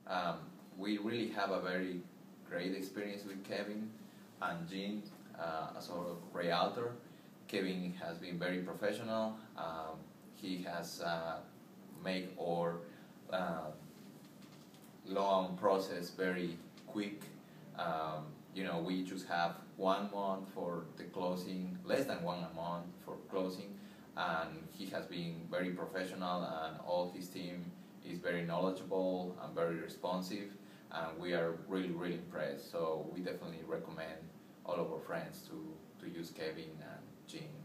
Um, we really have a very great experience with Kevin and Jean as our Realtor. Kevin has been very professional. He has made our loan process very quick. We just have 1 month for the closing, less than 1 month for closing, and he has been very professional, and all his team is very knowledgeable and very responsive, and we are really impressed. So we definitely recommend all of our friends to use Kevin and Jean.